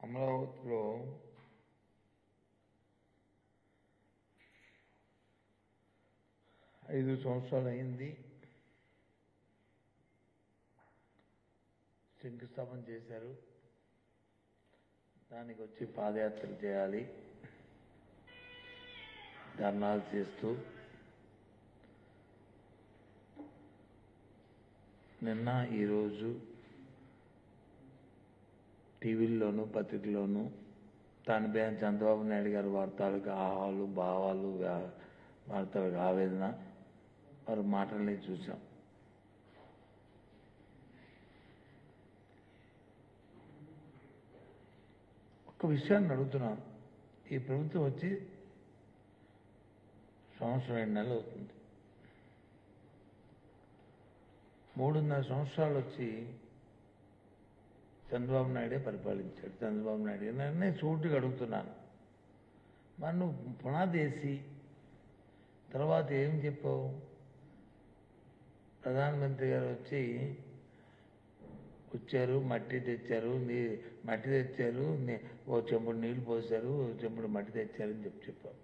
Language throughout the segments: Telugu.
అమరావతిలో ఐదు సంవత్సరాలు అయింది. శంకుస్థాపన చేశారు. దానికి వచ్చి పాదయాత్ర చేయాలి, ధర్నాలు చేస్తూ నిన్న ఈరోజు టీవీల్లోనూ పత్రికల్లోనూ దానిపై చంద్రబాబు నాయుడు గారి వార్తలకు ఆహాలు భావాలు వార్తలకు ఆవేదన వారి మాటల్ని చూసాం. ఒక విషయాన్ని అడుగుతున్నాను. ఈ ప్రభుత్వం వచ్చి సంవత్సరం 2 నెలలు అవుతుంది. 3.5 సంవత్సరాలు వచ్చి చంద్రబాబు నాయుడే పరిపాలించాడు. చంద్రబాబు నాయుడు గారిని సూటిగా అడుగుతున్నాను. మరి నువ్వు పునాది వేసి తర్వాత ఏం చెప్పావు? ప్రధానమంత్రి గారు వచ్చారు, మట్టి తెచ్చారు, ఓ చెంబుడు నీళ్లు పోసారు, ఓ చెంబుడు మట్టి తెచ్చారని చెప్పావు.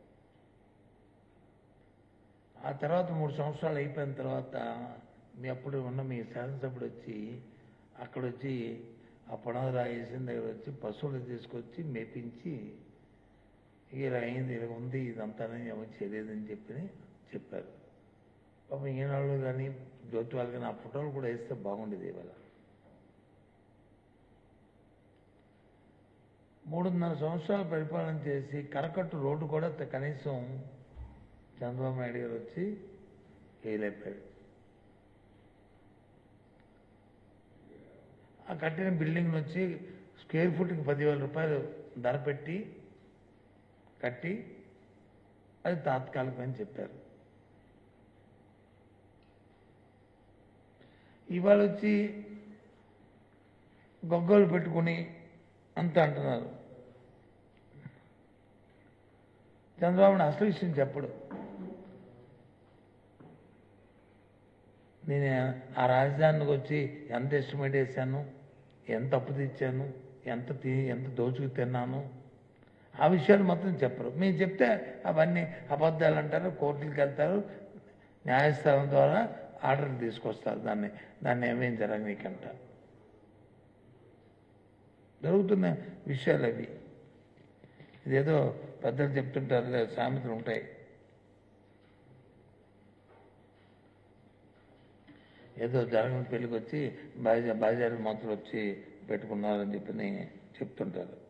ఆ తర్వాత 3 సంవత్సరాలు అయిపోయిన తర్వాత అప్పుడు ఉన్న మీ శాసనసభ్యుడు వచ్చి ఆ పునాది రాయేసిన దగ్గర వచ్చి పశువులు తీసుకొచ్చి మేపించి ఇలా అయింది, ఇలా ఉంది, ఇదంతా ఎవరు చేయలేదని చెప్పారు. పాపం ఈనాళ్ళు కానీ జ్యోతి వాళ్ళు కానీ ఆ ఫోటోలు కూడా వేస్తే బాగుండేది. ఇవాళ 3.5 సంవత్సరాలు పరిపాలన చేసి కరకట్టు రోడ్డు కూడా కనీసం చంద్రబాబు నాయుడు గారు వచ్చి వేయలేపాడు. ఆ కట్టిన బిల్డింగ్ వచ్చి స్క్వేర్ ఫుట్కి 10,000 రూపాయలు ధర పెట్టి కట్టి అది తాత్కాలికమని చెప్పారు. ఇవాళ వచ్చి గొగ్గలు పెట్టుకుని అంత అంటున్నారు. చంద్రబాబుని అసలు విషయం చెప్పడు. నేను ఆ రాజధానికి వచ్చి ఎంత ఎస్టిమేట్ వేశాను, ఎంత అప్పు తెచ్చాను, ఎంత దోచుకు తిన్నాను, ఆ విషయాలు మొత్తం చెప్పరు. మేము చెప్తే అవన్నీ అబద్ధాలు అంటారు, కోర్టులకు వెళ్తారు, న్యాయస్థానం ద్వారా ఆర్డర్లు తీసుకొస్తారు. దాన్ని ఏమేం జరగనీకంట జరుగుతున్న విషయాలు అవి. ఇదేదో పెద్దలు చెప్తుంటారు, సామెతలు ఉంటాయి. ఏదో జరగని పెళ్ళికి వచ్చి బాజారు మంత్రులు వచ్చి పెట్టుకున్నారని చెప్తుంటారు.